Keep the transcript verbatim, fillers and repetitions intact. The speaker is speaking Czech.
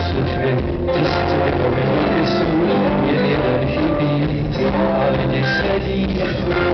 sutvě, ty stroje, ty jsou mě jeden chybí, a lidi sedí